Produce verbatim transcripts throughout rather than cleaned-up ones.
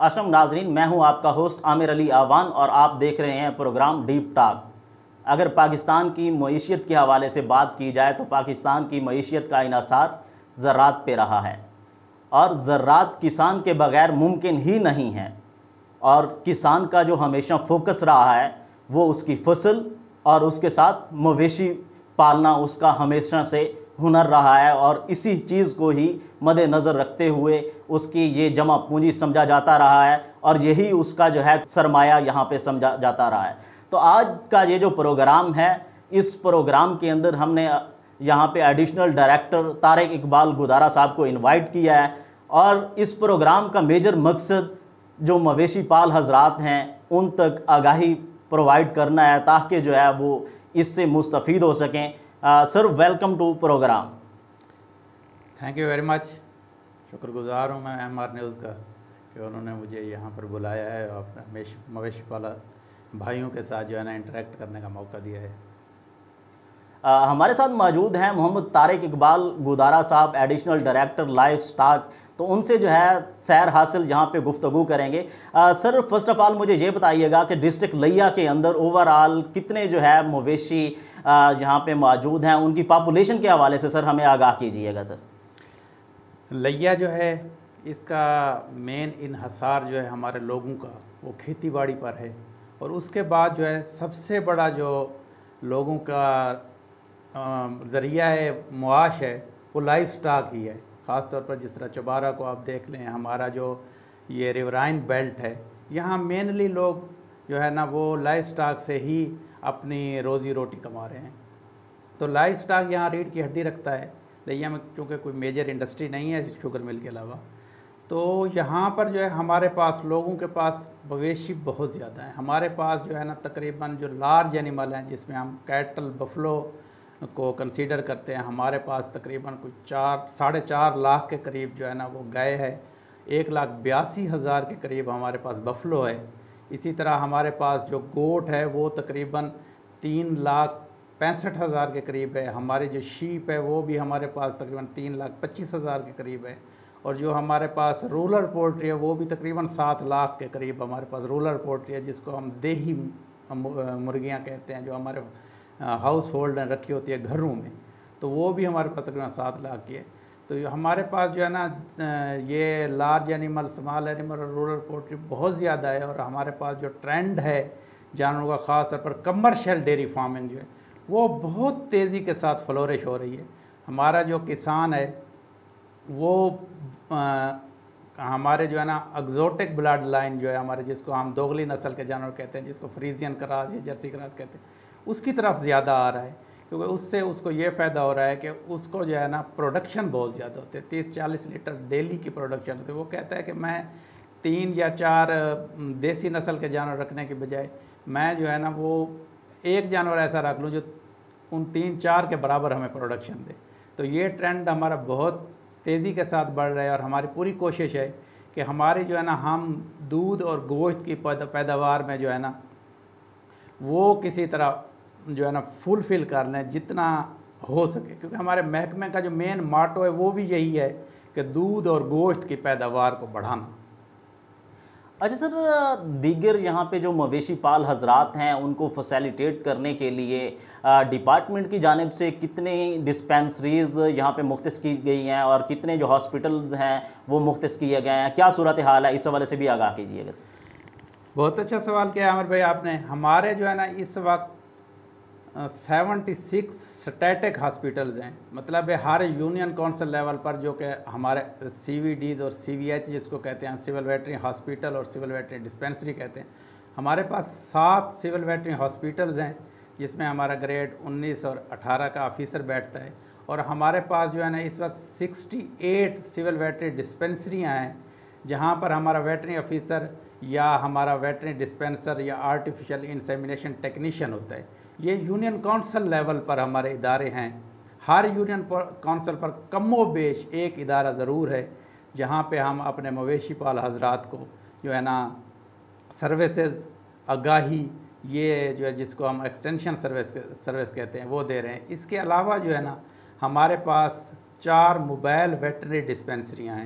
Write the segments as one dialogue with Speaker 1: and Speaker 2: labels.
Speaker 1: अस्सलाम नाजरीन, मैं हूं आपका होस्ट आमिर अली आवान और आप देख रहे हैं प्रोग्राम डीप टॉक। अगर पाकिस्तान की मईशियत के हवाले से बात की जाए तो पाकिस्तान की मईशियत का इन्हसार ज़राअत पे रहा है और ज़राअत किसान के बग़ैर मुमकिन ही नहीं है। और किसान का जो हमेशा फोकस रहा है वो उसकी फसल और उसके साथ मवेशी पालना उसका हमेशा से हुनर रहा है और इसी चीज़ को ही मद्देनज़र रखते हुए उसकी ये जमा पूंजी समझा जाता रहा है और यही उसका जो है सरमाया यहाँ पे समझा जाता रहा है। तो आज का ये जो प्रोग्राम है, इस प्रोग्राम के अंदर हमने यहाँ पे एडिशनल डायरेक्टर तारिक इकबाल गुदारा साहब को इनवाइट किया है और इस प्रोग्राम का मेजर मकसद जो मवेशी पाल हजरात हैं उन तक आगाही प्रोवाइड करना है ताकि जो है वो इससे मुस्तफ़ीद हो सकें। Sir, welcome to program.
Speaker 2: Thank you very much. शुक्रगुजार हूँ मैं एम आर न्यूज़ का कि उन्होंने मुझे यहाँ पर बुलाया है और अपने मवेशी पाला भाइयों के साथ जो है ना इंटरेक्ट करने का मौका दिया है।
Speaker 1: आ, हमारे साथ मौजूद हैं मोहम्मद तारिक इकबाल गुदारा साहब, एडिशनल डायरेक्टर लाइफ स्टॉक। तो उनसे जो है सैर हासिल यहाँ पे गुफ्तगू करेंगे। आ, सर, फर्स्ट ऑफ़ ऑल मुझे ये बताइएगा कि डिस्ट्रिक्ट लिया के अंदर ओवरऑल कितने जो है मवेशी यहाँ पे मौजूद हैं, उनकी पॉपुलेशन के हवाले से सर हमें आगाह कीजिएगा। सर,
Speaker 2: लिया जो है इसका मेन इन्हसार जो है हमारे लोगों का वो खेती बाड़ी पर है और उसके बाद जो है सबसे बड़ा जो लोगों का ज़रिया है मुआश है वो लाइफ स्टॉक ही है। ख़ास तौर पर जिस तरह चौबारा को आप देख लें, हमारा जो ये रिवराइन बेल्ट है यहाँ मेनली लोग जो है ना वो लाइफ स्टॉक से ही अपनी रोज़ी रोटी कमा रहे हैं। तो लाइफ स्टॉक यहाँ रीढ़ की हड्डी रखता है। लिया में चूँकि कोई मेजर इंडस्ट्री नहीं है शुगर मिल के अलावा, तो यहाँ पर जो है हमारे पास लोगों के पास मवेशी बहुत ज़्यादा है। हमारे पास जो है ना तकरीबन जो लार्ज एनिमल हैं जिसमें हम कैटल बफलो को कंसीडर करते हैं, हमारे पास तकरीबन कुछ चार साढ़े चार लाख के करीब जो है ना वो गाय है। एक लाख बयासी हज़ार के करीब हमारे पास बफलो है। इसी तरह हमारे पास जो गोट है वो तकरीबन तीन लाख पैंसठ हज़ार के करीब है। हमारे जो शीप है वो भी हमारे पास तकरीबन तीन लाख पच्चीस हज़ार के करीब है। और जो हमारे पास रूरल पोल्ट्री है वो भी तकरीबन सात लाख के करीब हमारे पास रूरल पोल्ट्री है, जिसको हम देही मुर्गियाँ कहते हैं, जो हमारे हाउस होल्ड में रखी होती है घरों में, तो वो भी हमारे पास तकरीबन सात लाख की है। तो हमारे पास जो है ना ये लार्ज एनिमल, स्मॉल एनिमल और रूरल पोल्ट्री बहुत ज़्यादा है। और हमारे पास जो ट्रेंड है जानवरों का, ख़ास तौर पर कमर्शियल डेयरी फार्मिंग जो है वो बहुत तेज़ी के साथ फ्लोरिश हो रही है। हमारा जो किसान है वो आ, हमारे जो है ना एक्जोटिक ब्लड लाइन जो है हमारे, जिसको हम दोगली नस्ल के जानवर कहते हैं, जिसको फ्रीजियन क्रास या जर्सी क्रास कहते हैं, उसकी तरफ ज़्यादा आ रहा है। क्योंकि उससे उसको ये फ़ायदा हो रहा है कि उसको जो है ना प्रोडक्शन बहुत ज़्यादा होते हैं, तीस चालीस लीटर डेली की प्रोडक्शन होती है। वो कहता है कि मैं तीन या चार देसी नस्ल के जानवर रखने के बजाय मैं जो है ना वो एक जानवर ऐसा रख लूँ जो उन तीन चार के बराबर हमें प्रोडक्शन दे। तो ये ट्रेंड हमारा बहुत तेज़ी के साथ बढ़ रहा है और हमारी पूरी कोशिश है कि हमारी जो है ना हम दूध और गोश्त की पैदावार में जो है ना वो किसी तरह जो है ना फुलफ़िल कर लें जितना हो सके। क्योंकि हमारे महकमे का जो मेन मार्टो है वो भी यही है कि दूध और गोश्त की पैदावार को बढ़ाना।
Speaker 1: अच्छा सर, दीगर यहाँ पे जो मवेशी पाल हजरात हैं उनको फैसिलिटेट करने के लिए डिपार्टमेंट की जानिब से कितने डिस्पेंसरीज़ यहाँ पे मुख्तस की गई हैं और कितने जो हॉस्पिटल्स हैं वो मुख्तस किए गए हैं, क्या सूरत हाल है, इस हवाले से भी आगाह कीजिएगा सर।
Speaker 2: बहुत अच्छा सवाल किया आमिर भाई आपने। हमारे जो है ना इस वक्त सेवेंटी सिक्स स्टैटिक हॉस्पिटल्स हैं, मतलब है हर यूनियन काउंसिल लेवल पर, जो कि हमारे सी वी डीज़ और सी वी एच जिसको कहते हैं, सिविल वेटरी हॉस्पिटल और सिविल वेटरी डिस्पेंसरी कहते हैं। हमारे पास सात सिविल वेटरी हॉस्पिटल्स हैं जिसमें हमारा ग्रेड उन्नीस और अठारह का ऑफिसर बैठता है। और हमारे पास जो है ना इस वक्त सिक्सटी एट सिविल वेटरी डिस्पेंसरियाँ हैं जहाँ पर हमारा वेटरी ऑफिसर या हमारा वेटरी डिस्पेंसर या आर्टिफिशियल इंसेमिनेशन टेक्नीशियन होता है। ये यूनियन काउंसिल लेवल पर हमारे इदारे हैं। हर यूनियन काउंसिल पर कमो बेश एक इदारा ज़रूर है जहाँ पे हम अपने मवेशी पाल हजरात को जो है ना सर्विसेज, आगाही, ये जो है जिसको हम एक्सटेंशन सर्विस सर्विस कहते हैं वो दे रहे हैं। इसके अलावा जो है ना हमारे पास चार मोबाइल वेटनरी डिस्पेंसरियाँ हैं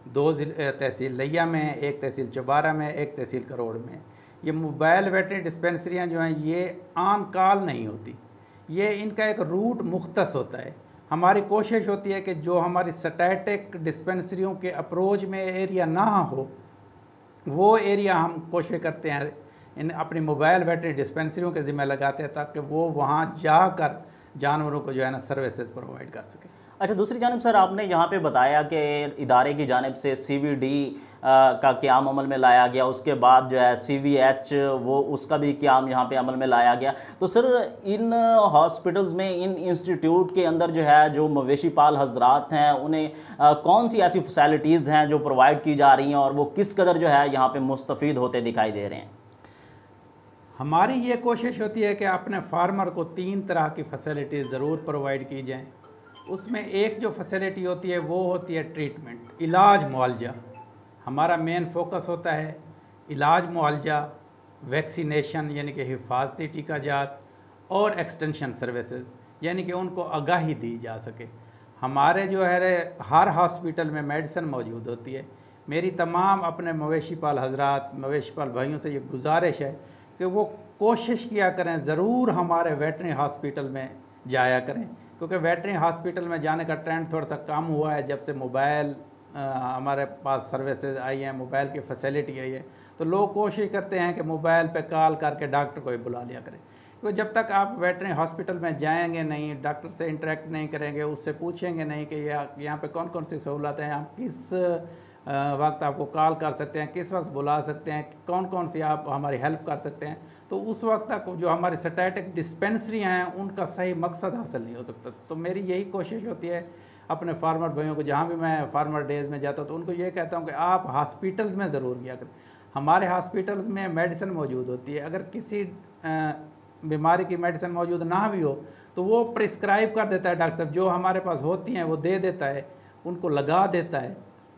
Speaker 2: दो तहसील लिया में, एक तहसील चौबारा में, एक तहसील करोड़ में। ये मोबाइल वेटरनरी डिस्पेंसरियाँ जो हैं ये आन काल नहीं होती, ये इनका एक रूट मुख्तस होता है। हमारी कोशिश होती है कि जो हमारी स्टैटिक डिस्पेंसरियों के अप्रोच में एरिया ना हो, वो एरिया हम कोशिश करते हैं इन अपनी मोबाइल वेटरनरी डिस्पेंसरियों के ज़िम्मे लगाते हैं, ताकि वो वहाँ जाकर जानवरों को जो है ना सर्विसेज प्रोवाइड कर सकें।
Speaker 1: अच्छा, दूसरी जानिब सर आपने यहाँ पे बताया कि इदारे की जानिब से सी वी डी का क़याम अमल में लाया गया, उसके बाद जो है सी वी एच वो उसका भी क़याम यहाँ पे अमल में लाया गया। तो सर इन हॉस्पिटल्स में, इन इंस्टीट्यूट के अंदर जो है जो मवेशी पाल हजरात हैं उन्हें आ, कौन सी ऐसी फैसिलिटीज़ हैं जो प्रोवाइड की जा रही हैं और वो किस कदर जो है यहाँ पर मुस्तफ़ीद होते दिखाई दे रहे हैं?
Speaker 2: हमारी ये कोशिश होती है कि अपने फार्मर को तीन तरह की फैसिलिटीज़ ज़रूर प्रोवाइड की जाएँ। उसमें एक जो फैसिलिटी होती है वो होती है ट्रीटमेंट, इलाज मुआवजा। हमारा मेन फोकस होता है इलाज मुआवजा, वैक्सीनेशन यानी कि हिफाजती टीका जात, और एक्सटेंशन सर्विसेज यानी कि उनको आगाही दी जा सके। हमारे जो है हर हॉस्पिटल में मेडिसिन मौजूद होती है। मेरी तमाम अपने मवेशी पाल हजरात, मवेशी पाल भाइयों से ये गुजारिश है कि वो कोशिश किया करें, ज़रूर हमारे वेटरनरी हॉस्पिटल में जाया करें, क्योंकि वेटरनरी हॉस्पिटल में जाने का ट्रेंड थोड़ा सा कम हुआ है जब से मोबाइल हमारे पास सर्विसेज आई हैं, मोबाइल की फैसिलिटी आई है। तो लोग कोशिश करते हैं कि मोबाइल पे कॉल करके डॉक्टर को ही बुला लिया करें, क्योंकि जब तक आप वेटरनरी हॉस्पिटल में जाएंगे नहीं, डॉक्टर से इंटरेक्ट नहीं करेंगे, उससे पूछेंगे नहीं कि यहाँ पे कौन कौन सी सहूलत हैं, आप किस वक्त आपको कॉल कर सकते हैं, किस वक्त बुला सकते हैं, कौन कौन सी आप हमारी हेल्प कर सकते हैं, तो उस वक्त तक जो हमारी स्टैटिक डिस्पेंसरी हैं उनका सही मकसद हासिल नहीं हो सकता। तो मेरी यही कोशिश होती है अपने फार्मर भाइयों को, जहाँ भी मैं फार्मर डेज में जाता हूँ तो उनको ये कहता हूँ कि आप हॉस्पिटल्स में ज़रूर गया करें। हमारे हॉस्पिटल्स में मेडिसिन मौजूद होती है। अगर किसी बीमारी की मेडिसिन मौजूद ना भी हो तो वो प्रिस्क्राइब कर देता है डॉक्टर साहब, जो हमारे पास होती हैं वो दे देता है, उनको लगा देता है।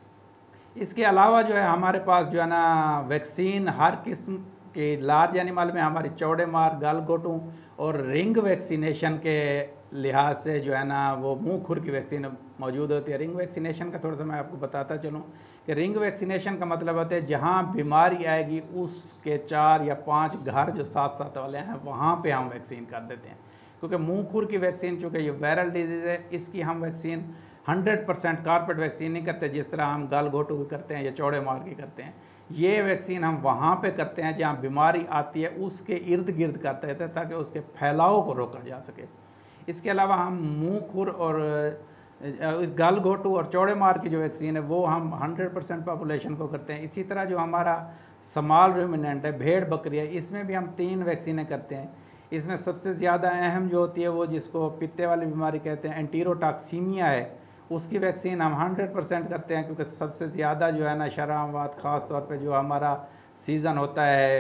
Speaker 2: इसके अलावा जो है हमारे पास जो है ना वैक्सीन हर किस्म के लार्ज एनिमल में हमारी चौड़े मार, गलघोटू और रिंग वैक्सीनेशन के लिहाज से जो है ना वो मुंह खुर की वैक्सीन मौजूद होती है। रिंग वैक्सीनेशन का थोड़ा सा मैं आपको बताता चलूँ कि रिंग वैक्सीनेशन का मतलब होता है जहाँ बीमारी आएगी उसके चार या पाँच घर जो साथ साथ वाले हैं वहाँ पे हम वैक्सीन कर देते हैं, क्योंकि मुंह खुर की वैक्सीन चूँकि ये वायरल डिजीज़ है, इसकी हम vaccine hundred percent carpet vaccine नहीं करते जिस तरह हम गलघोटू की करते हैं या चौड़े मार की करते हैं। ये वैक्सीन हम वहाँ पे करते हैं जहाँ बीमारी आती है उसके इर्द गिर्द करते हैं ताकि उसके फैलाव को रोका जा सके। इसके अलावा हम मुंह खुर और इस गलघोटू और चौड़े मार की जो वैक्सीन है वो हम हंड्रेड परसेंट पॉपुलेशन को करते हैं। इसी तरह जो हमारा स्मॉल रूमिनेंट है, भेड़ बकरी है, इसमें भी हम तीन वैक्सीनें करते हैं। इसमें सबसे ज़्यादा अहम जो होती है वो जिसको पित्ते वाली बीमारी कहते हैं, एंटीरोटॉक्सीमिया है, उसकी वैक्सीन हम हंड्रेड परसेंट करते हैं, क्योंकि सबसे ज़्यादा जो है ना शराबात ख़ास तौर पे जो हमारा सीज़न होता है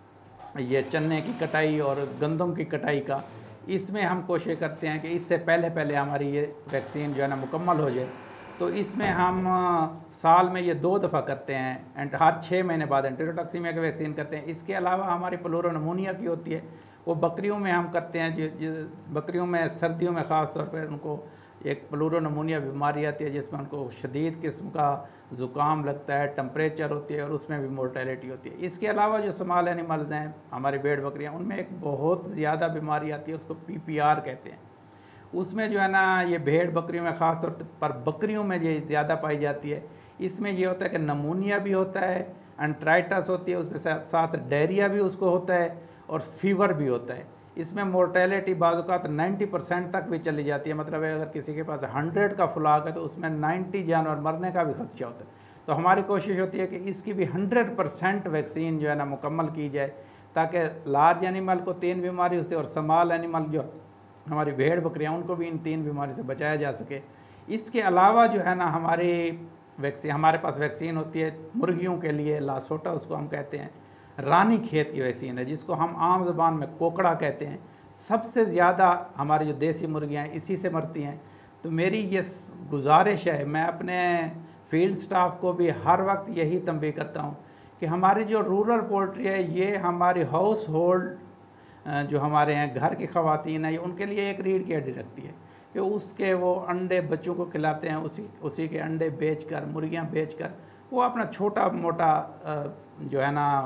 Speaker 2: ये चने की कटाई और गंदम की कटाई का, इसमें हम कोशिश करते हैं कि इससे पहले पहले हमारी ये वैक्सीन जो है ना मुकम्मल हो जाए। तो इसमें हम साल में ये दो दफ़ा करते हैं एंड हर छः महीने बाद एंटीरोटॉक्सीमिया की वैक्सीन करते हैं। इसके अलावा हमारी प्लूरोनमोनिया की होती है, वो बकरियों में हम करते हैं। जो, जो बकरियों में सर्दियों में ख़ास तौर पर उनको एक प्लूरोनमोनिया बीमारी आती है जिसमें उनको शदीद किस्म का ज़ुकाम लगता है, टेम्परेचर होती है और उसमें भी मोर्टेलिटी होती है। इसके अलावा जो स्मॉल एनिमल्स हैं हमारी भेड़ बकरियां, उनमें एक बहुत ज़्यादा बीमारी आती है, उसको पी पी आर कहते हैं। उसमें जो है ना ये भेड़ बकरियों में ख़ास तौर पर बकरियों में ये ज़्यादा पाई जाती है। इसमें ये होता है कि नमूनिया भी होता है, एंट्राइटस होती है, उसके साथ साथ डायरिया भी उसको होता है और फीवर भी होता है। इसमें मोर्टेलिटी बाज़ नाइन्टी परसेंट तक भी चली जाती है। मतलब अगर किसी के पास हंड्रेड का फ्लाक है तो उसमें नाइन्टी जानवर मरने का भी खदशा होता है। तो हमारी कोशिश होती है कि इसकी भी हंड्रेड परसेंट वैक्सीन जो है ना मुकम्मल की जाए, ताकि लार्ज एनिमल को तीन बीमारी से और स्मॉल एनिमल जो हमारी भेड़ बकरियाँ उनको भी इन तीन बीमारी से बचाया जा सके। इसके अलावा जो है ना हमारी वैक्सीन हमारे पास वैक्सीन होती है मुर्गियों के लिए, लासोटा उसको हम कहते हैं, रानी खेत की वैक्सीन है जिसको हम आम ज़बान में कोकड़ा कहते हैं। सबसे ज़्यादा हमारी जो देसी मुर्गियाँ हैं इसी से मरती हैं। तो मेरी ये गुजारिश है, मैं अपने फील्ड स्टाफ को भी हर वक्त यही तंबीह करता हूँ कि हमारी जो रूरल पोल्ट्री है ये हमारी हाउस होल्ड जो हमारे हैं घर की ख़वातीन है, उनके लिए एक रीढ़ की हड्डी रखती है, कि उसके वो अंडे बच्चों को खिलाते हैं, उसी उसी के अंडे बेचकर, मुर्गियां बेचकर वो अपना छोटा मोटा जो है ना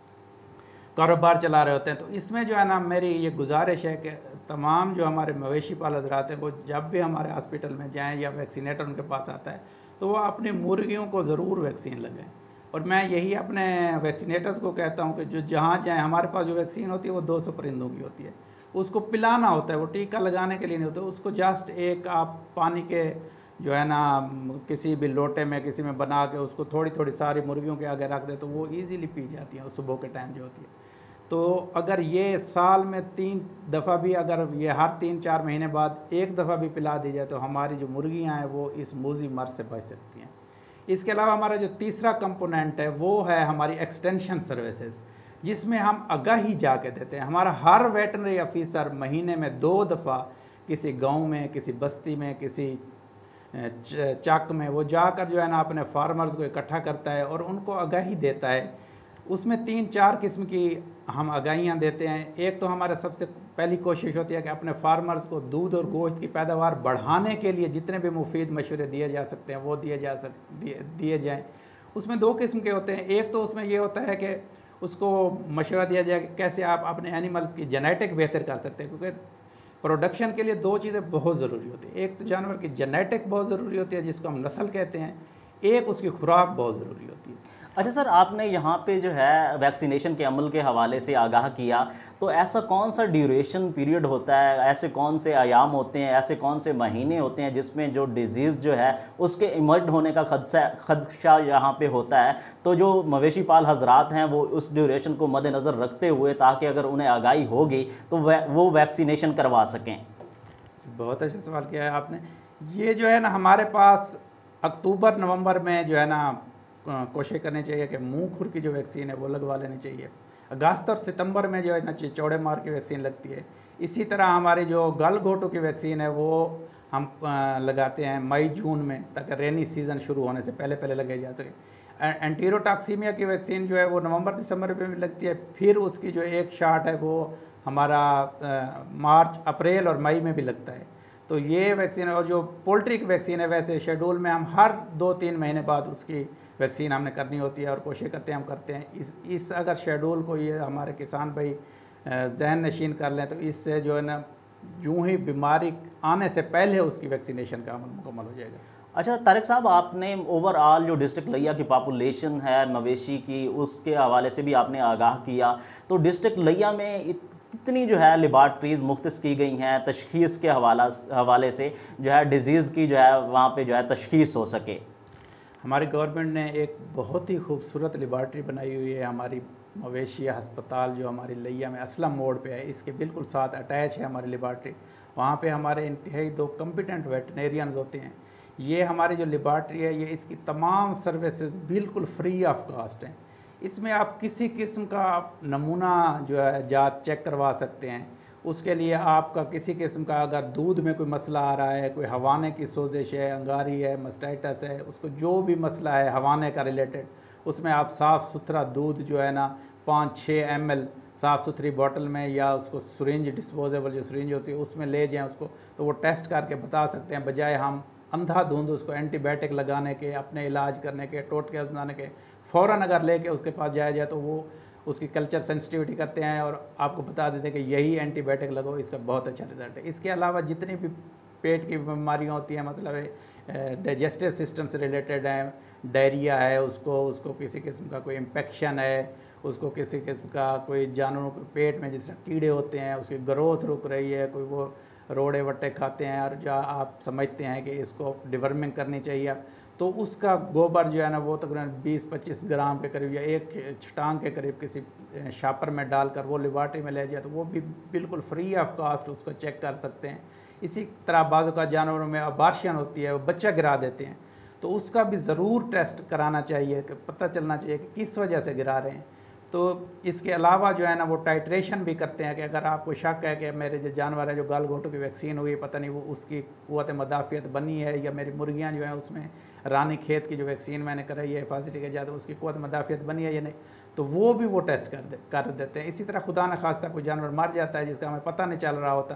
Speaker 2: कारोबार चला रहे होते हैं। तो इसमें जो है ना मेरी ये गुजारिश है कि तमाम जो हमारे मवेशी पाल हजरात हैं वो जब भी हमारे हॉस्पिटल में जाएं या वैक्सीनेटर उनके पास आता है तो वो अपनी मुर्गियों को ज़रूर वैक्सीन लगाएं। और मैं यही अपने वैक्सीनेटर्स को कहता हूँ कि जो जहाँ जाएँ, हमारे पास जो वैक्सीन होती है वो दो सौ परिंदों की होती है, उसको पिलाना होता है, वो टीका लगाने के लिए नहीं होता। उसको जस्ट एक आप पानी के जो है ना किसी भी लोटे में किसी में बना के उसको थोड़ी थोड़ी सारी मुर्गियों के आगे रख दे तो वो ईज़िली पी जाती हैं सुबह के टाइम जो होती है। तो अगर ये साल में तीन दफ़ा भी, अगर ये हर तीन चार महीने बाद एक दफ़ा भी पिला दी जाए तो हमारी जो मुर्गियां हैं वो इस मूजी मर्ज से बच सकती हैं। इसके अलावा हमारा जो तीसरा कंपोनेंट है वो है हमारी एक्सटेंशन सर्विसेज, जिसमें हम आगाही जाके देते हैं। हमारा हर वेटनरी ऑफिसर महीने में दो दफ़ा किसी गांव में, किसी बस्ती में, किसी चक में वो जाकर जो है ना अपने फार्मर्स को इकट्ठा करता है और उनको आगाही देता है। उसमें तीन चार किस्म की हम आगाहियाँ देते हैं। एक तो हमारा सबसे पहली कोशिश होती है कि अपने फार्मर्स को दूध और गोश्त की पैदावार बढ़ाने के लिए जितने भी मुफीद मशवरे दिए जा सकते हैं वो दिए जा सक दिए, दिए जाएँ। उसमें दो किस्म के होते हैं। एक तो उसमें ये होता है कि उसको मशवरा दिया जाए कि कैसे आप अपने एनिमल्स की जेनेटिक बेहतर कर सकते हैं, क्योंकि प्रोडक्शन के लिए दो चीज़ें बहुत ज़रूरी होती है। एक तो जानवर की जेनेटिक बहुत ज़रूरी होती है जिसको हम नस्ल कहते हैं, एक उसकी खुराक बहुत ज़रूरी होती है।
Speaker 1: अच्छा सर, आपने यहाँ पे जो है वैक्सीनेशन के अमल के हवाले से आगाह किया, तो ऐसा कौन सा ड्यूरेशन पीरियड होता है, ऐसे कौन से आयाम होते हैं, ऐसे कौन से महीने होते हैं जिसमें जो डिज़ीज़ जो है उसके इमर्ज होने का खदशा खदशा यहाँ पे होता है, तो जो मवेशी पाल हजरात हैं वो उस ड्यूरेशन को मद्देनज़र रखते हुए ताकि अगर उन्हें आगाही होगी तो वो वैक्सीनेशन करवा सकें?
Speaker 2: बहुत अच्छा सवाल किया है आपने। ये जो है ना हमारे पास अक्टूबर नवंबर में जो है ना कोशिश करनी चाहिए कि मुंह खुर की जो वैक्सीन है वो लगवा लेनी चाहिए। अगस्त और सितंबर में जो है ना चौड़े मार की वैक्सीन लगती है। इसी तरह हमारी जो गल घोटू की वैक्सीन है वो हम लगाते हैं मई जून में, ताकि रेनी सीज़न शुरू होने से पहले पहले लगाई जा सके। एंटीरोटॉक्सीमिया की वैक्सीन जो है वो नवंबर दिसंबर में भी लगती है। फिर उसकी जो एक शाट है वो हमारा मार्च अप्रैल और मई में भी लगता है। तो ये वैक्सीन, और जो पोल्ट्री की वैक्सीन है वैसे शेड्यूल में हम हर दो तीन महीने बाद उसकी वैक्सीन हमने करनी होती है और कोशिश करते हैं हम करते हैं। इस इस अगर शेड्यूल को ये हमारे किसान भाई जहन नशीन कर लें तो इससे जो है ना यूँ ही बीमारी आने से पहले उसकी वैक्सीनेशन का अमल मुकम्मल हो जाएगा।
Speaker 1: अच्छा तारिक साहब, आपने ओवरऑल जो डिस्ट्रिक्ट लिया की पॉपुलेशन है मवेशी की उसके हवाले से भी आपने आगाह किया, तो डिस्ट्रिक्ट लिया में कितनी जो है लेबार्ट्रीज़ मुख्तस की गई हैं तशख़ीस के हवाला हवाले से जो है डिज़ीज़ की जो है वहाँ पे जो है तशख़ीस हो सके?
Speaker 2: हमारी गवर्नमेंट ने एक बहुत ही खूबसूरत लेबार्ट्री बनाई हुई है। हमारी मवेशी अस्पताल जो हमारी लिया में असलम मोड़ पे है, इसके बिल्कुल साथ अटैच है हमारी लेबार्ट्री। वहाँ पे हमारे इंतहाई दो कम्पिटेंट वेटनेरियंस होते हैं। ये हमारी जो लेबार्ट्री है ये इसकी तमाम सर्विसेज बिल्कुल फ्री ऑफ कास्ट हैं। इसमें आप किसी किस्म का नमूना जो है जात चेक करवा सकते हैं। उसके लिए आपका किसी किस्म का अगर दूध में कोई मसला आ रहा है, कोई हवाने की सोजिश है, अंगारी है, मस्टाइटस है, उसको जो भी मसला है हवाने का रिलेटेड, उसमें आप साफ़ सुथरा दूध जो है ना पाँच छः एम एल साफ़ सुथरी बॉटल में या उसको सुरेंज डिस्पोजेबल जो सुरेंज होती है उसमें ले जाएं उसको, तो वो टेस्ट करके बता सकते हैं, बजाय हम अंधाधुंध उसको एंटीबायोटिक लगाने के, अपने इलाज करने के, टोटके बनाने के। फ़ौरन अगर लेके उसके पास जाया जाए तो वो उसकी कल्चर सेंसिटिविटी करते हैं और आपको बता देते हैं कि यही एंटीबायोटिक लगो, इसका बहुत अच्छा रिजल्ट है। इसके अलावा जितनी भी पेट की बीमारियाँ होती हैं, मतलब डाइजेस्टिव सिस्टम से रिलेटेड है, डायरिया है, उसको उसको किसी किस्म का कोई इन्फेक्शन है, उसको किसी किस्म का कोई जानवरों के पेट में जिस कीड़े होते हैं उसकी ग्रोथ रुक रही है, कोई वो रोड़े वट्टे खाते हैं और जो आप समझते हैं कि इसको डिवर्मिंग करनी चाहिए, तो उसका गोबर जो है ना वो तकरीबन बीस पच्चीस ग्राम के करीब या एक छटांग के करीब किसी शापर में डालकर वो लेबार्ट्री में ले जाए तो वो भी बिल्कुल फ्री ऑफ कास्ट उसको चेक कर सकते हैं। इसी तरह बाज़ का जानवरों में अबार्शन होती है, वो बच्चा गिरा देते हैं, तो उसका भी ज़रूर टेस्ट कराना चाहिए कि पता चलना चाहिए कि किस वजह से गिरा रहे हैं। तो इसके अलावा जो है ना वो टाइट्रेशन भी करते हैं कि अगर आपको शक है कि मेरे जो जानवर है जो गाल घोटू की वैक्सीन हुई, पता नहीं वो उसकी क़ुव्वत मदाफ़ियत बनी है, या मेरी मुर्गियाँ जो हैं उसमें रानी खेत की जो वैक्सीन मैंने कराई है हिफाजती के ज़्यादा उसकी क़ुव्वत मदाफ़ियत बनी है या नहीं, तो वो भी वो टेस्ट कर दे कर देते हैं। इसी तरह खुदा न खास्ता कोई जानवर मर जाता है जिसका हमें पता नहीं चल रहा होता,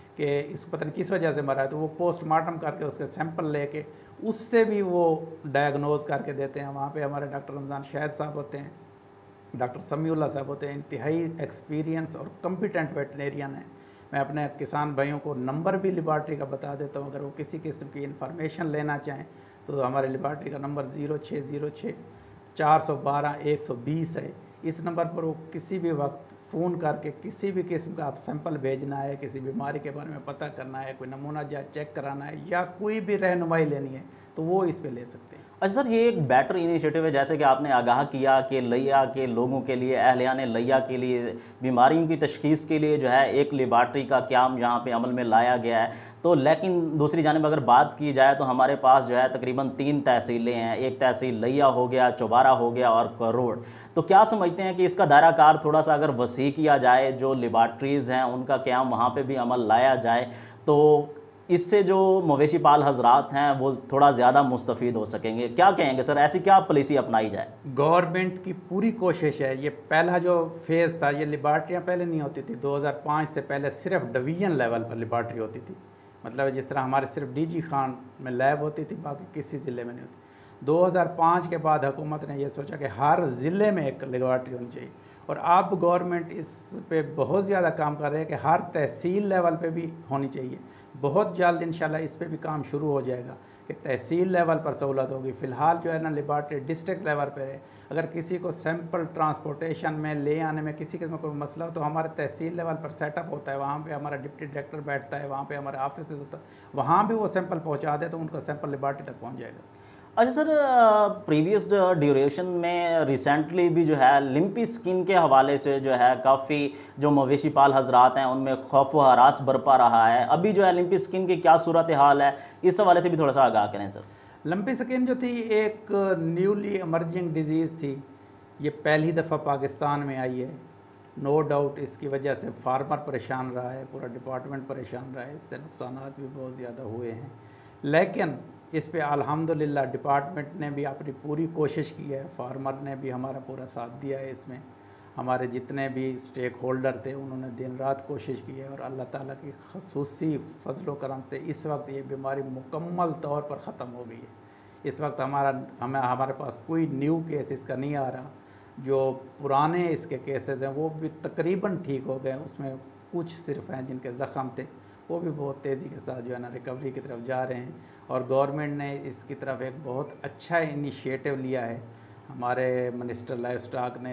Speaker 2: कि इस पता नहीं किस वजह से मरा है, तो वो पोस्टमार्टम करके उसके सैंपल लेके उससे भी वो डायग्नोज करके देते हैं। वहाँ पे हमारे डॉक्टर रमज़ान शाहिद साहब होते हैं, डॉक्टर समीउल्लाह साहब होते हैं, इंतहाई एक्सपीरियंस और कम्पिटेंट वेटनेरियन है। मैं अपने किसान भाइयों को नंबर भी लेबॉर्ट्री का बता देता हूँ, अगर वो किसी किस्म की इंफॉर्मेशन लेना चाहें तो हमारे लेबॉर्ट्री का नंबर ज़ीरो छः ज़ीरो छः चार सौ बारह एक सौ बीस है। इस नंबर पर वो किसी भी वक्त फ़ोन करके किसी भी किस्म का आप सैंपल भेजना है, किसी बीमारी के बारे में पता करना है, कोई नमूना जा चेक कराना है या कोई भी रहनुमाई लेनी है तो वो इस पे ले सकते हैं।
Speaker 1: अच्छा सर, ये एक बेटर इनिशिएटिव है, जैसे कि आपने आगाह किया कि लिया के लोगों के लिए, अहलियान लिया के लिए, बीमारियों की तशखीस के लिए जो है एक लेबार्ट्री का क्याम यहाँ पे अमल में लाया गया है। तो लेकिन दूसरी जानिब अगर बात की जाए तो हमारे पास जो है तकरीबन तीन तहसीलें हैं, एक तहसील लिया हो गया, चौबारा हो गया और करोड़। तो क्या समझते हैं कि इसका दायरा कार थोड़ा सा अगर वसी किया जाए, जो लेबार्ट्रीज़ हैं उनका क्याम वहाँ पर भी अमल लाया जाए, तो इससे जो मवेशी पाल हजरात हैं वो थोड़ा ज़्यादा मुस्तफ़ीद हो सकेंगे। क्या कहेंगे सर, ऐसी क्या पॉलिसी अपनाई जाए?
Speaker 2: गवर्नमेंट की पूरी कोशिश है। ये पहला जो फेज़ था, ये लेबार्ट्रियाँ पहले नहीं होती थी, दो हज़ार पाँच से पहले सिर्फ डिवीज़न लेवल पर लेबार्ट्री होती थी। मतलब जिस तरह हमारे सिर्फ डी जी खान में लैब होती थी, बाकी किसी ज़िले में नहीं होती। दो हज़ार पाँच के बाद हुकूमत ने यह सोचा कि हर ज़िले में एक लेबार्ट्री होनी चाहिए, और अब गवर्नमेंट इस पे बहुत ज़्यादा काम कर रहे हैं कि हर तहसील लेवल पे भी होनी चाहिए। बहुत जल्द इंशाल्लाह इस पे भी काम शुरू हो जाएगा कि तहसील लेवल पर सहूलत होगी। फ़िलहाल जो है ना लेबार्ट्री डिस्ट्रिक्ट लेवल पर है। अगर किसी को सैंपल ट्रांसपोर्टेशन में ले आने में किसी किस्म का कोई मसला हो तो हमारे तहसील लेवल पर सेटअप होता है, वहाँ पे हमारा डिप्टी डायरेक्टर बैठता है, वहाँ पे हमारे ऑफिस होता है, वहाँ भी वो सैंपल पहुँचा दे तो उनका सैंपल लेबार्ट्री तक पहुँच जाएगा।
Speaker 1: अच्छा सर, प्रीवियस ड्यूरेशन में रिसेंटली भी जो है लिम्पी स्किन के हवाले से जो है काफ़ी जो मवेशी पाल हजरात हैं उनमें खौफ व हरास बरपा रहा है। अभी जो है लिम्पी स्किन की क्या सूरत हाल है, इस हवाले से भी थोड़ा सा आगाह करें सर।
Speaker 2: लंपी स्किन जो थी एक न्यूली इमर्जिंग डिजीज़ थी, ये पहली दफ़ा पाकिस्तान में आई है। नो डाउट इसकी वजह से फार्मर परेशान रहा है, पूरा डिपार्टमेंट परेशान रहा है, इससे नुकसान भी बहुत ज़्यादा हुए हैं। लेकिन इस पे अल्हम्दुलिल्लाह डिपार्टमेंट ने भी अपनी पूरी कोशिश की है, फार्मर ने भी हमारा पूरा साथ दिया है। इसमें हमारे जितने भी स्टेक होल्डर थे उन्होंने दिन रात कोशिश की है, और अल्लाह ताला की खसूसी फजलो करम से इस वक्त ये बीमारी मुकम्मल तौर पर ख़त्म हो गई है। इस वक्त हमारा हमें हमारे पास कोई न्यू केस इसका नहीं आ रहा। जो पुराने इसके केसेस हैं वो भी तकरीबन ठीक हो गए, उसमें कुछ सिर्फ हैं जिनके ज़ख़म थे, वो भी बहुत तेज़ी के साथ जो है ना रिकवरी की तरफ जा रहे हैं। और गवर्नमेंट ने इसकी तरफ एक बहुत अच्छा इनिशिएटिव लिया है। हमारे मिनिस्टर लाइफ स्टॉक ने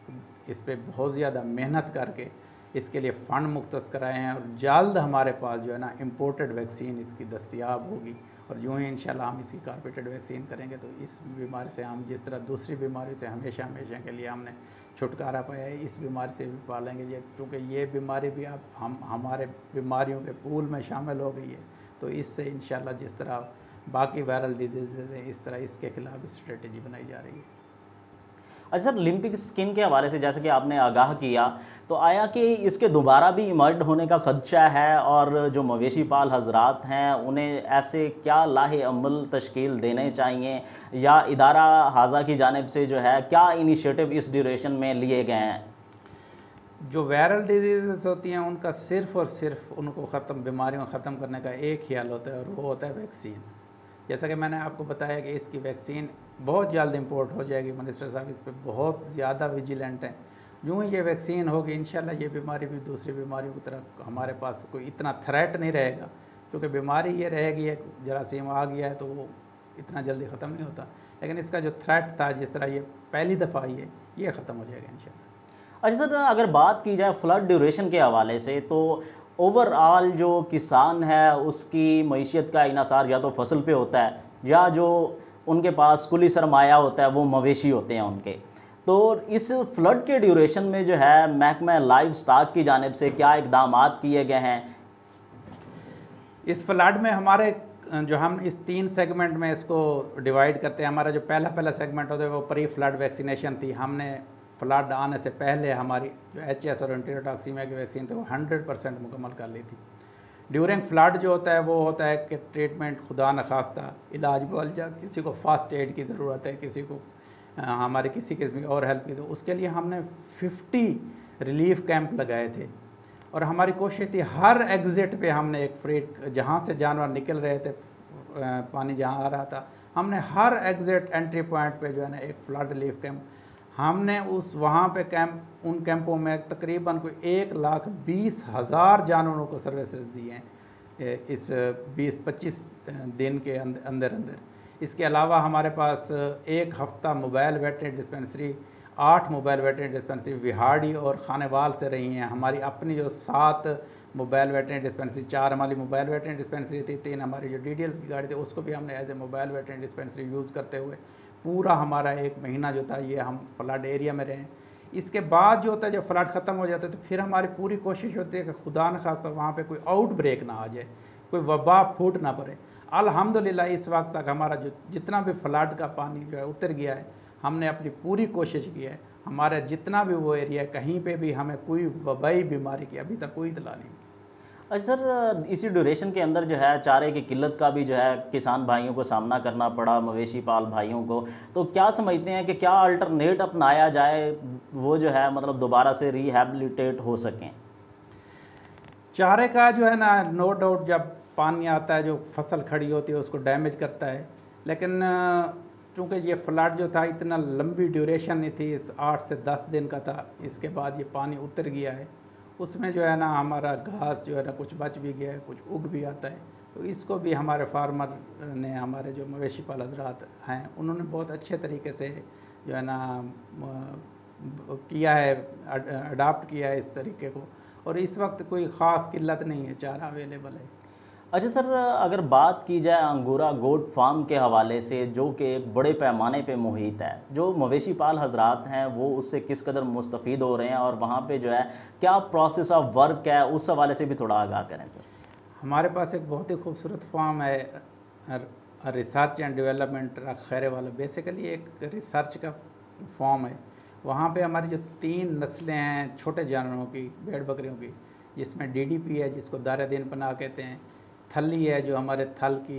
Speaker 2: इस पे बहुत ज़्यादा मेहनत करके इसके लिए फ़ंड मुख्तस कराए हैं, और जल्द हमारे पास जो है ना इम्पोर्टेड वैक्सीन इसकी दस्तयाब होगी। और यूँ ही इंशाल्लाह हम इसकी कारपेटेड वैक्सीन करेंगे तो इस बीमारी से हम जिस तरह दूसरी बीमारी से हमेशा हमेशा के लिए हमने छुटकारा पाया है, इस बीमारी से भी पालेंगे। ये क्योंकि ये बीमारी भी अब हम हमारे बीमारियों के पूल में शामिल हो गई है, तो इससे इंशाल्लाह जिस तरह बाकी वायरल डिजीज़ हैं इस तरह इसके खिलाफ स्ट्रेटजी बनाई जा रही है।
Speaker 1: अच्छा सर, लिम्पिक स्किन के हवाले से जैसे कि आपने आगाह किया, तो आया कि इसके दोबारा भी इमर्ज होने का खदशा है, और जो मवेशी पाल हजरात हैं उन्हें ऐसे क्या लाहे अमल तश्कील देने चाहिए, या इदारा हाजा की जानिब से जो है क्या इनिशिएटिव इस ड्यूरेशन में लिए गए हैं?
Speaker 2: जो वायरल डिजीज़ होती हैं उनका सिर्फ़ और सिर्फ उनको ख़त्म बीमारियों को ख़त्म करने का एक ख्याल होता है, और वो होता है वैक्सीन। जैसा कि मैंने आपको बताया कि इसकी वैक्सीन बहुत जल्द इंपोर्ट हो जाएगी। मिनिस्टर साहब इस पर बहुत ज़्यादा विजिलेंट हैं। यूँ ही ये वैक्सीन होगी इंशाल्लाह ये बीमारी भी दूसरी बीमारियों की तरह हमारे पास कोई इतना थ्रेट नहीं रहेगा, क्योंकि बीमारी ये रहेगी एक जरासीम आ गया है तो वो इतना जल्दी ख़त्म नहीं होता, लेकिन इसका जो थ्रेट था जिस तरह ये पहली दफ़ा आई है ये ख़त्म हो जाएगा इंशाल्लाह।
Speaker 1: अच्छा सर, अगर बात की जाए फ्लड ड्यूरेशन के हवाले से, तो ओवरऑल जो किसान है उसकी मईशियत का इन्हिसार या तो फसल पे होता है, या जो उनके पास कुली सरमाया होता है वो मवेशी होते हैं उनके। तो इस फ्लड के ड्यूरेशन में जो है महकमा लाइव स्टॉक की जानिब से क्या इकदाम किए गए हैं?
Speaker 2: इस फ्लड में हमारे जो हम इस तीन सेगमेंट में इसको डिवाइड करते हैं। हमारा जो पहला पहला सेगमेंट होता है वो प्री फ्लड वैक्सीनेशन थी। हमने फ्लड आने से पहले हमारी जो एच एस और एंटीरोटॉक्सीमिया की वैक्सीन थी वो हंड्रेड परसेंट मुकम्मल कर ली थी। ड्यूरिंग फ्लड जो होता है वो होता है कि ट्रीटमेंट खुदा न खास्ता इलाज बोल जा, किसी को फास्ट एड की ज़रूरत है, किसी को हमारे किसी किस्म की और हेल्प की, तो उसके लिए हमने फिफ्टी रिलीफ कैंप लगाए थे। और हमारी कोशिश थी हर एग्ज़िट पे हमने एक फ्रेट, जहाँ से जानवर निकल रहे थे पानी जहाँ आ रहा था, हमने हर एग्ज़िट एंट्री पॉइंट पे जो है ना एक फ्लड रिलीफ कैंप, हमने उस वहाँ पे कैंप उन कैंपों में तकरीबन कोई एक लाख बीस हज़ार जानवरों को सर्विसेज दी हैं इस बीस पच्चीस दिन के अंदर अंदर। इसके अलावा हमारे पास एक हफ़्ता मोबाइल वेटरनरी डिस्पेंसरी, आठ मोबाइल वेटरनरी डिस्पेंसरी विहाड़ी और खानेवाल से रही हैं। हमारी अपनी जो सात मोबाइल वेटरनरी डिस्पेंसरी, चार हमारी मोबाइल वेटरनरी डिस्पेंसरी थी, तीन हमारी जो डी डी एल्स की गाड़ी थी उसको भी हमने as a mobile veterinary dispensary use करते हुए पूरा हमारा एक महीना जो था ये हम फ्लड एरिया में रहे। इसके बाद जो होता है जब फ्लड ख़त्म हो जाता है तो फिर हमारी पूरी कोशिश होती है कि खुदा न खासा वहाँ पे कोई आउटब्रेक ना आ जाए, कोई वबा फूट ना पड़े। अल्हम्दुलिल्लाह इस वक्त तक हमारा जो जितना भी फ्लड का पानी जो है उतर गया है, हमने अपनी पूरी कोशिश की है, हमारा जितना भी वो एरिया है कहीं पे भी हमें कोई वबाई बीमारी की अभी तक कोई इतला नहीं।
Speaker 1: अच्छा सर, इसी ड्यूरेशन के अंदर जो है चारे की किल्लत का भी जो है किसान भाइयों को सामना करना पड़ा, मवेशी पाल भाइयों को, तो क्या समझते हैं कि क्या अल्टरनेट अपनाया जाए वो जो है मतलब दोबारा से रिहैबिलिटेट हो सकें?
Speaker 2: चारे का जो है ना नो डाउट जब पानी आता है जो फसल खड़ी होती है उसको डैमेज करता है, लेकिन चूँकि ये फ्लड जो था इतना लंबी ड्यूरेशन नहीं थी, इस आठ से दस दिन का था, इसके बाद ये पानी उतर गया है, उसमें जो है ना हमारा घास जो है ना कुछ बच भी गया है, कुछ उग भी आता है। तो इसको भी हमारे फार्मर ने, हमारे जो मवेशी पाल हजरात हैं उन्होंने बहुत अच्छे तरीके से जो है ना किया है, अडाप्ट किया है इस तरीके को, और इस वक्त कोई ख़ास किल्लत नहीं है, चारा अवेलेबल है।
Speaker 1: अच्छा सर, अगर बात की जाए अंगूरा गोट फार्म के हवाले से जो कि बड़े पैमाने पे मुहित है, जो मवेशी पाल हजरात हैं वो उससे किस कदर मुस्तफ़ीद हो रहे हैं और वहाँ पे जो है क्या प्रोसेस ऑफ वर्क है, उस हवाले से भी थोड़ा आगाह करें सर।
Speaker 2: हमारे पास एक बहुत ही खूबसूरत फार्म है, रिसर्च एंड डेवलपमेंट खैरे वाला, बेसिकली एक रिसर्च का फॉर्म है। वहाँ पे हमारी जो तीन नस्लें हैं छोटे जानवरों की, भेड़ बकरियों की, जिसमें डी डी पी है जिसको दारा दिन पनाह कहते हैं, थली है जो हमारे थल की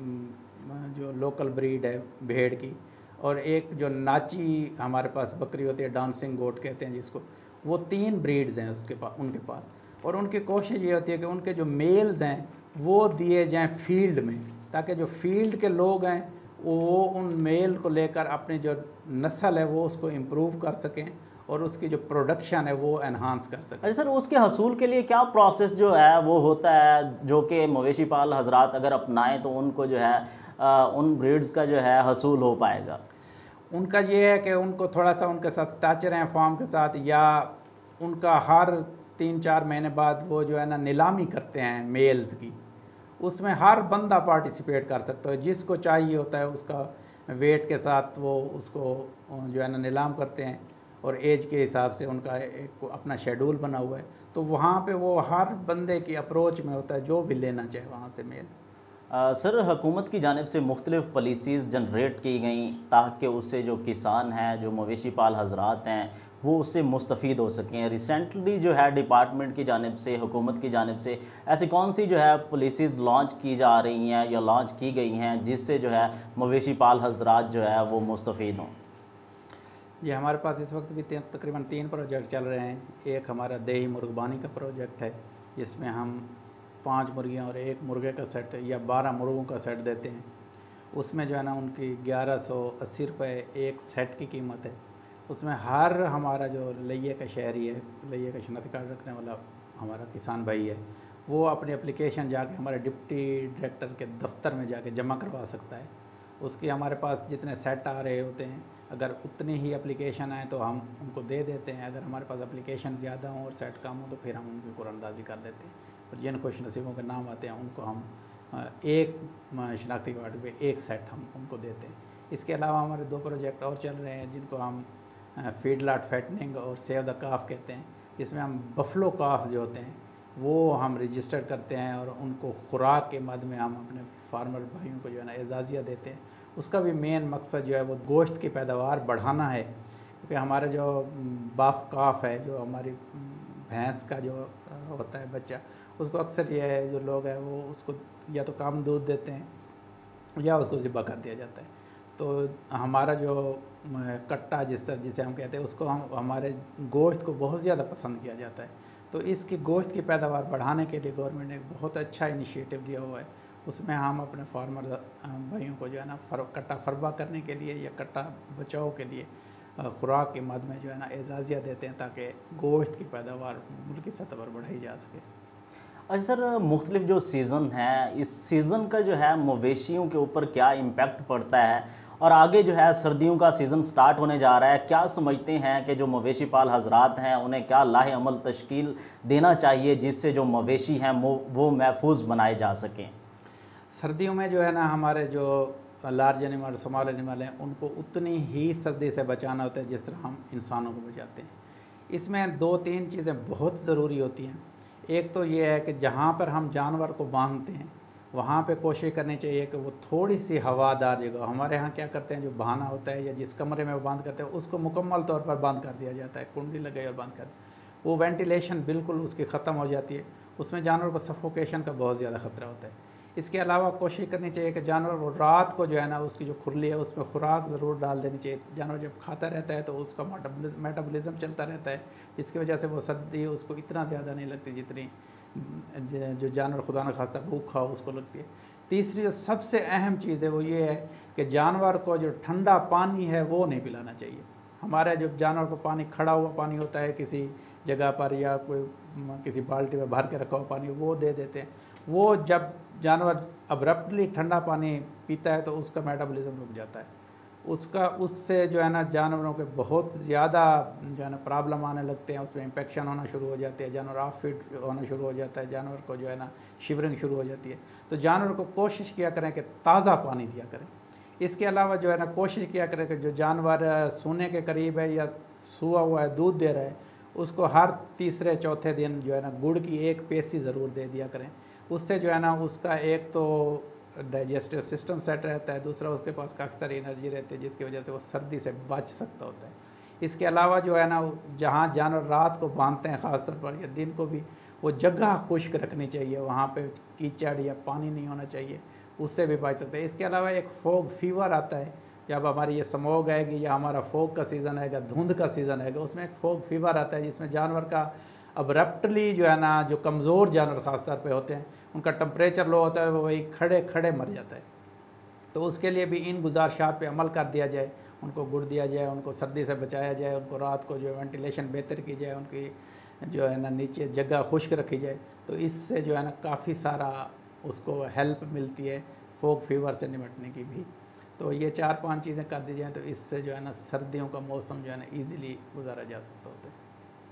Speaker 2: जो लोकल ब्रीड है भेड़ की, और एक जो नाची हमारे पास बकरी होती है डांसिंग गोट कहते हैं जिसको, वो तीन ब्रीड्स हैं उसके पास उनके पास। और उनकी कोशिश ये होती है कि उनके जो मेल्स हैं वो दिए जाएं फील्ड में, ताकि जो फील्ड के लोग हैं वो उन मेल को लेकर अपनी जो नस्ल है वो उसको इम्प्रूव कर सकें और उसकी जो प्रोडक्शन है वो एनहांस कर सकें।
Speaker 1: अच्छा सर, उसके हसूल के लिए क्या प्रोसेस जो है वो होता है जो कि मवेशी पाल हजरात अगर अपनाएं तो उनको जो है आ, उन ब्रीड्स का जो है हसूल हो पाएगा?
Speaker 2: उनका ये है कि उनको थोड़ा सा उनके साथ टच रहें फार्म के साथ, या उनका हर तीन चार महीने बाद वो जो है ना नीलामी करते हैं मेल्स की, उसमें हर बंदा पार्टिसिपेट कर सकता है, जिसको चाहिए होता है उसका वेट के साथ वो उसको जो है ना नीलाम करते हैं, और एज के हिसाब से उनका एक अपना शेड्यूल बना हुआ है। तो वहाँ पे वो हर बंदे की अप्रोच में होता है जो भी लेना चाहे वहाँ से मेल।
Speaker 1: आ, सर, हुकूमत की जानिब से मुख्तलिफ़ पॉलिसीज़ जनरेट की गई ताकि उससे जो किसान हैं, जो मवेशी पाल हजरात हैं, वो उससे मुस्तफ़ीद हो सकें। रिसेंटली जो है डिपार्टमेंट की जानिब से, हुकूमत की जानिब से ऐसी कौन सी जो है पॉलिसीज़ लॉन्च की जा रही हैं या लॉन्च की गई हैं जिससे जो है मवेशी पाल हजरात जो है वो मुस्तफ़ीद हों?
Speaker 2: ये हमारे पास इस वक्त भी तकरीबन तीन प्रोजेक्ट चल रहे हैं। एक हमारा देही मुर्गबानी का प्रोजेक्ट है जिसमें हम पाँच मुर्गियाँ और एक मुर्गे का सेट या बारह मुर्गों का सेट देते हैं। उसमें जो है ना उनकी ग्यारह सौ अस्सी रुपये एक सेट की कीमत है। उसमें हर हमारा जो लइये का शहरी है, लइये का शनाख्ती कार्ड रखने वाला हमारा किसान भाई है, वो अपनी एप्लीकेशन जाके हमारे डिप्टी डायरेक्टर के दफ्तर में जाके जमा करवा सकता है। उसके हमारे पास जितने सेट आ रहे होते हैं, अगर उतनी ही एप्लीकेशन आए तो हम उनको दे देते हैं। अगर हमारे पास एप्लीकेशन ज़्यादा हों और सेट कम हो तो फिर हम उनकी कुरानंदाजी कर देते हैं। और जिन खुश नसीबों के नाम आते हैं उनको हम एक शनाख्ती कार्ड पे एक सेट हम उनको देते हैं। इसके अलावा हमारे दो प्रोजेक्ट और चल रहे हैं जिनको हम फीड लॉट फैटनिंग और सेव द काफ कहते हैं, जिसमें हम बफलो काफ जो होते हैं वो हम रजिस्टर करते हैं और उनको खुराक के मद में हम अपने फार्मर भाइयों को जो है ना एजाज़िया देते हैं। उसका भी मेन मकसद जो है वो गोश्त की पैदावार बढ़ाना है, क्योंकि हमारा जो बाफ काफ है, जो हमारी भैंस का जो होता है बच्चा, उसको अक्सर ये है जो लोग हैं वो उसको या तो कम दूध देते हैं या उसको ज़िबा कर दिया जाता है। तो हमारा जो कट्टा जिस जिसे हम कहते हैं उसको हम हमारे गोश्त को बहुत ज़्यादा पसंद किया जाता है। तो इसकी गोश्त की पैदावार बढ़ाने के लिए गवर्नमेंट ने एक बहुत अच्छा इनिशिएटिव लिया हुआ है। उसमें हम अपने फार्मर भाइयों को जो है ना फर कट्टा फरबा करने के लिए या कट्टा बचाव के लिए खुराक के मद में जो है ना एजाज़िया देते हैं ताकि गोश्त की पैदावार मुल्की सतह पर बढ़ाई जा सके।
Speaker 1: अच्छा सर, मुख्तलिफ जो सीज़न है, इस सीज़न का जो है मवेशियों के ऊपर क्या इम्पेक्ट पड़ता है, और आगे जो है सर्दियों का सीज़न स्टार्ट होने जा रहा है, क्या समझते हैं कि जो मवेशी पाल हजरात हैं उन्हें क्या लाहे अमल तश्कील देना चाहिए जिससे जो मवेशी हैं वो वो महफूज बनाए जा सकें?
Speaker 2: सर्दियों में जो है ना हमारे जो लार्ज एनिमल स्मॉल एनिमल हैं उनको उतनी ही सर्दी से बचाना होता है जिस तरह हम इंसानों को बचाते हैं। इसमें दो तीन चीज़ें बहुत ज़रूरी होती हैं। एक तो ये है कि जहाँ पर हम जानवर को बांधते हैं वहाँ पे कोशिश करनी चाहिए कि वो थोड़ी सी हवादार जगह, हमारे यहाँ क्या करते हैं जो बहाना होता है या जिस कमरे में वो बांध करते हैं उसको मुकम्मल तौर पर बंद कर दिया जाता है, कुंडी लगाई और बंद कर, वो वेंटिलेशन बिल्कुल उसकी ख़त्म हो जाती है, उसमें जानवर को सफोकेशन का बहुत ज़्यादा खतरा होता है। इसके अलावा कोशिश करनी चाहिए कि जानवर को रात को जो है ना उसकी जो खुरली है उसमें खुराक ज़रूर डाल देनी चाहिए। जानवर जब खाता रहता है तो उसका मेटाबॉलिज्म चलता रहता है, जिसकी वजह से वो सर्दी उसको इतना ज़्यादा नहीं लगती जितनी जो जानवर खुदा न खास्ता भूखा उसको लगती है। तीसरी जो सबसे अहम चीज़ है वो ये है कि जानवर को जो ठंडा पानी है वो नहीं पिलाना चाहिए। हमारे जो जानवर को पानी, खड़ा हुआ पानी होता है किसी जगह पर या कोई किसी बाल्टी में भर के रखा हुआ पानी वो दे देते हैं। वो जब जानवर अब्रप्टली ठंडा पानी पीता है तो उसका मेटाबॉलिज्म रुक जाता है, उसका उससे जो है ना जानवरों के बहुत ज़्यादा जो है ना प्रॉब्लम आने लगते हैं, उसमें इन्फेक्शन होना शुरू हो जाती है, जानवर ऑफ फिट होना शुरू हो जाता है, जानवर को जो है ना शिवरिंग शुरू हो जाती है। तो जानवर को कोशिश किया करें कि ताज़ा पानी दिया करें। इसके अलावा जो है ना कोशिश किया करें कि जो जानवर सोने के करीब है या सोया हुआ है दूध दे रहा है उसको हर तीसरे चौथे दिन जो है ना गुड़ की एक पेशी ज़रूर दे दिया करें। उससे जो है ना उसका एक तो डाइजेस्टिव सिस्टम सेट रहता है, दूसरा उसके पास काफ़ी सारी एनर्जी रहती है जिसकी वजह से वो सर्दी से बच सकता होता है। इसके अलावा जो है ना जहाँ जानवर रात को बांधते हैं ख़ासतौर पर या दिन को भी, वो जगह खुश्क रखनी चाहिए, वहाँ पे कीचड़ या पानी नहीं होना चाहिए, उससे भी बच सकते हैं। इसके अलावा एक फॉग फीवर आता है, जब हमारी ये स्मॉग आएगी या हमारा फॉग का सीज़न आएगा, धुंध का सीज़न आएगा, उसमें एक फॉग फीवर आता है जिसमें जानवर का अब्रप्टली जो है ना जो कमज़ोर जानवर ख़ासतौर पे होते हैं उनका टेम्परेचर लो होता है, वो वही खड़े खड़े मर जाता है। तो उसके लिए भी इन गुजारिशात पे अमल कर दिया जाए, उनको गुड़ दिया जाए, उनको सर्दी से बचाया जाए, उनको रात को जो वेंटिलेशन बेहतर की जाए, उनकी जो है ना नीचे जगह खुश्क रखी जाए, तो इससे जो है ना काफ़ी सारा उसको हेल्प मिलती है फॉग फीवर से निपटने की भी। तो ये चार पांच चीज़ें कर दी जाएँ तो इससे जो है ना सर्दियों का मौसम जो है ना ईज़िली गुजारा जा सकता होता है।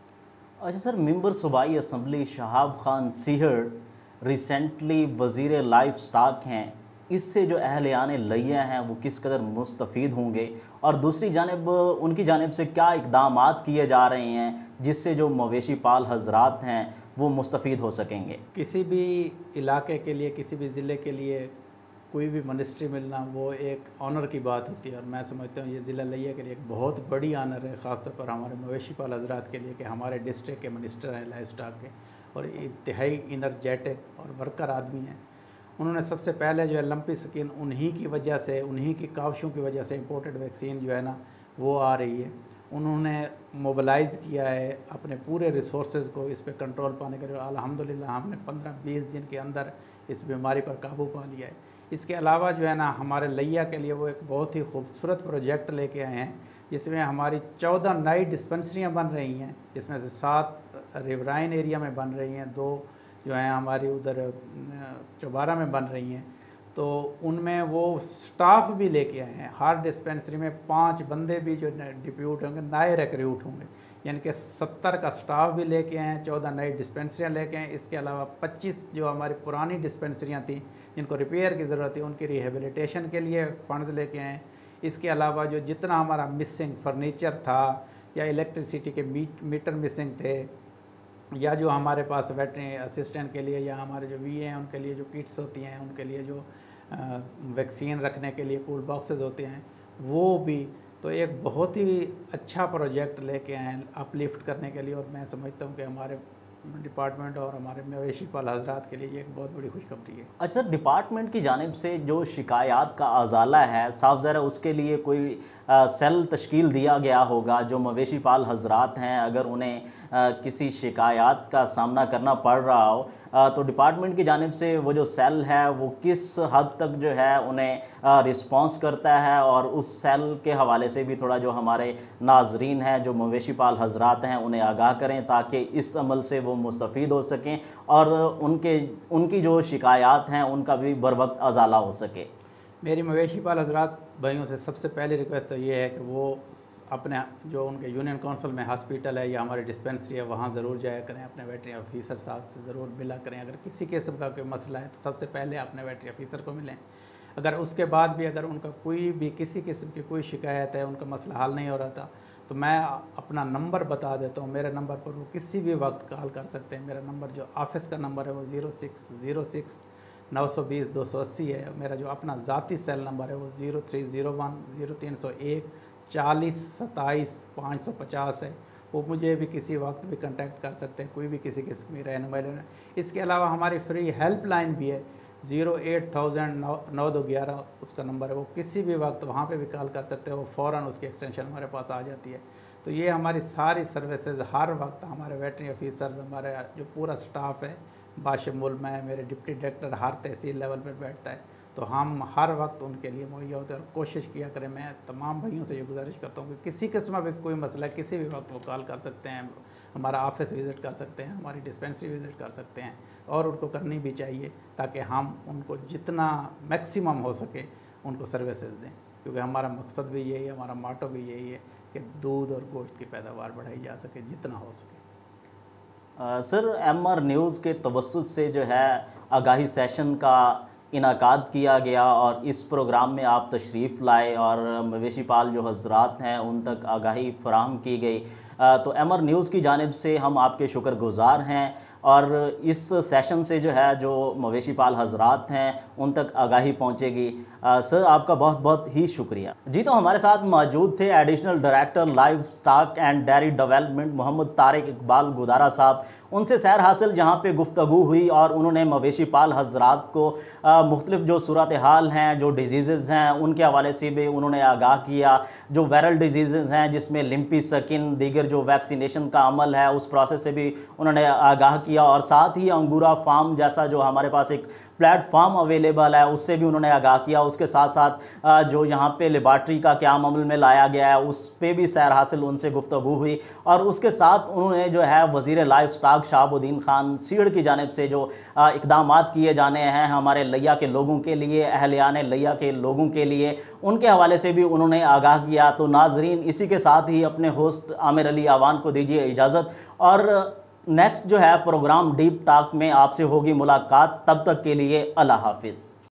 Speaker 1: अच्छा सर, मेंबर सूबाई असम्बली शहाब खान सीहड़ रिसेंटली वज़ीर लाइफ स्टॉक हैं, इससे जो अहलियान लैया हैं वो किस कदर मुस्तफ़ीद होंगे, और दूसरी जानिब उनकी जानिब से क्या इक़दामात किए जा रहे हैं जिससे जो मवेशी पाल हजरात हैं वो मुस्तफ़ीद हो सकेंगे?
Speaker 2: किसी भी इलाके के लिए, किसी भी ज़िले के लिए कोई भी मिनिस्ट्री मिलना वो एक ऑनर की बात होती है, और मैं समझता हूँ ये ज़िला लिया के लिए एक बहुत बड़ी ऑनर है, ख़ासतौर पर हमारे मवेशी पाल हजरात के लिए कि हमारे डिस्ट्रिक्ट के मिनिस्टर हैं लाइफ स्टॉक के, और इंतहाई इनर्जेटिक और वर्कर आदमी हैं। उन्होंने सबसे पहले जो है लंपी स्किन, उन्हीं की वजह से, उन्हीं की काविशों की वजह से इम्पोर्टेड वैक्सीन जो है ना वो आ रही है। उन्होंने मोबिलाइज़ किया है अपने पूरे रिसोर्सेज को इस पर कंट्रोल पाने के लिए। अल्हम्दुलिल्लाह हमने पंद्रह बीस दिन के अंदर इस बीमारी पर काबू पा लिया है। इसके अलावा जो है ना हमारे लिया के लिए वो एक बहुत ही खूबसूरत प्रोजेक्ट लेके आए हैं जिसमें हमारी चौदह नई डिस्पेंसरियाँ बन रही हैं, जिसमें से सात रिवराइन एरिया में बन रही हैं, दो जो हैं हमारी उधर चौबारा में बन रही हैं। तो उनमें वो स्टाफ भी लेके आए हैं, हर डिस्पेंसरी में पाँच बंदे भी जो डिप्यूट होंगे, नए रिक्रूट होंगे, यानी कि सत्तर का स्टाफ भी लेके आए हैं, चौदह नई डिस्पेंसरियाँ लेके आए। इसके अलावा पच्चीस जो हमारी पुरानी डिस्पेंसरियाँ थी जिनको रिपेयर की ज़रूरत थी उनकी रिहेबिलिटेशन के लिए फ़ंड्स लेके आए। इसके अलावा जो जितना हमारा मिसिंग फर्नीचर था या इलेक्ट्रिसिटी के मीट मीटर मिसिंग थे, या जो हमारे पास वेटरनरी असिस्टेंट के लिए या हमारे जो वी हैं उनके लिए जो किट्स होती हैं, उनके लिए जो वैक्सीन रखने के लिए कूल बॉक्सेस होते हैं, वो भी। तो एक बहुत ही अच्छा प्रोजेक्ट लेके आए हैं अपलिफ्ट करने के लिए, और मैं समझता हूँ कि हमारे डिपार्टमेंट और हमारे मवेशी पाल हजरात के लिए ये एक बहुत बड़ी खुशखबरी है।
Speaker 1: अच्छा सर, डिपार्टमेंट की जानिब से जो शिकायत का अजाला है, साफ ज़रा उसके लिए कोई आ, सेल तश्कील दिया गया होगा जो मवेशी पाल हजरात हैं, अगर उन्हें किसी शिकायत का सामना करना पड़ रहा हो तो डिपार्टमेंट की जानिब से वो जो सेल है वो किस हद तक जो है उन्हें रिस्पॉन्स करता है, और उस सेल के हवाले से भी थोड़ा जो हमारे नाजरीन हैं, जो मवेशी पाल हजरात हैं, उन्हें आगाह करें ताकि इस अमल से वो मुस्तफ़ीद हो सकें और उनके उनकी जो शिकायत हैं उनका भी बर वक्त अजाला हो सके।
Speaker 2: मेरी मवेशी पाल हजरात भाइयों से सबसे पहली रिक्वेस्ट तो ये है कि वो अपने जो उनके यूनियन काउंसिल में हॉस्पिटल है या हमारी डिस्पेंसरी है वहाँ ज़रूर जाया करें, अपने वेटरी ऑफिसर साहब से ज़रूर मिला करें। अगर किसी किस्म का कोई मसला है तो सबसे पहले अपने वेटरी ऑफिसर को मिलें। अगर उसके बाद भी अगर उनका कोई भी किसी किस्म की कोई शिकायत है, उनका मसला हल नहीं हो रहा था, तो मैं अपना नंबर बता देता हूँ। मेरे नंबर पर वो किसी भी वक्त कॉल कर सकते हैं। मेरा नंबर जो ऑफिस का नंबर है वो ज़ीरो सिक्स ज़ीरो सिक्स नौ सौ बीस दो सौ अस्सी है। मेरा जो अपना ज़ाती सेल नंबर है वो ज़ीरो थ्री ज़ीरो वन ज़ीरो तीन सौ एक चालीस सत्ताईस पाँच सौ पचास है। वो मुझे भी किसी वक्त भी कांटेक्ट कर सकते हैं, कोई भी किसी किस्म की रहनुमाई लेना। इसके अलावा हमारी फ्री हेल्पलाइन भी है, ज़ीरो एट थाउजेंड नौ नौ दो ग्यारह उसका नंबर है। वो किसी भी वक्त वहाँ पे भी कॉल कर सकते हैं, वो फ़ौरन उसकी एक्सटेंशन हमारे पास आ जाती है। तो ये हमारी सारी सर्विसेज हर वक्त हमारे वेटरी ऑफिसर्स, हमारे जो पूरा स्टाफ है बाशमुल मैं, मेरे डिप्टी डायरेक्टर हर तहसील लेवल पर बैठता है, तो हम हर वक्त उनके लिए मुहैया होते हैं और कोशिश किया करें। मैं तमाम भाइयों से ये गुजारिश करता हूँ कि किसी किस्म का कोई मसला किसी भी वक्त वो कॉल कर सकते हैं, हमारा ऑफिस विज़िट कर सकते हैं, हमारी डिस्पेंसरी विज़िट कर सकते हैं, और उनको करनी भी चाहिए ताकि हम उनको जितना मैक्सिमम हो सके उनको सर्विसेज दें, क्योंकि हमारा मकसद भी यही है, हमारा मोटो भी यही है कि दूध और गोश्त की पैदावार बढ़ाई जा सके जितना हो सके।
Speaker 1: आ, सर, एम आर न्यूज़ के तवस्सुत से जो है आगाही सेशन का इनाकाद किया गया और इस प्रोग्राम में आप तशरीफ़ लाए और मवेशी पाल जो हजरात हैं उन तक आगाही फराहम की गई। तो एम आर न्यूज़ की जानिब से हम आपके शुक्रगुज़ार हैं और इस सेशन से जो है जो मवेशी पाल हजरात हैं उन तक आगाही पहुंचेगी। आ, सर, आपका बहुत बहुत ही शुक्रिया। जी, तो हमारे साथ मौजूद थे additional director livestock and dairy development Mohammad Tariq Iqbal Gudara साहब। उनसे सैर हासिल जहाँ पे गुफ्तगू हुई और उन्होंने मवेशी पाल हजरात को मुख्तलिफ जो सूरत हाल हैं, जो डिजीज़ हैं, उनके हवाले से भी उन्होंने आगाह किया। जो वायरल डिजीज़ हैं जिसमें लिम्पी स्किन, दीगर जो वैक्सीनेशन का अमल है उस प्रोसेस से भी उन्होंने आगाह किया, और साथ ही अंगूरा फार्म जैसा जो हमारे पास एक प्लेटफॉर्म अवेलेबल है उससे भी उन्होंने आगाह किया। उसके साथ साथ जो यहाँ पे लेबार्ट्री का क्या अमल में लाया गया है उस पे भी सैर हासिल उनसे गुफ्तगू हुई, और उसके साथ उन्होंने जो है वज़ीर लाइफ स्टॉक शहाबुद्दीन खान सीड़ की जानिब से जो इक़दाम किए जाने हैं हमारे लिया के लोगों के लिए, अहलियान लिया के लोगों के लिए, उनके हवाले से भी उन्होंने आगाह किया। तो नाजरीन, इसी के साथ ही अपने होस्ट आमिर अली आवान को दीजिए इजाज़त, और नेक्स्ट जो है प्रोग्राम डीप टॉक में आपसे होगी मुलाकात। तब तक के लिए अल्लाह हाफिज़।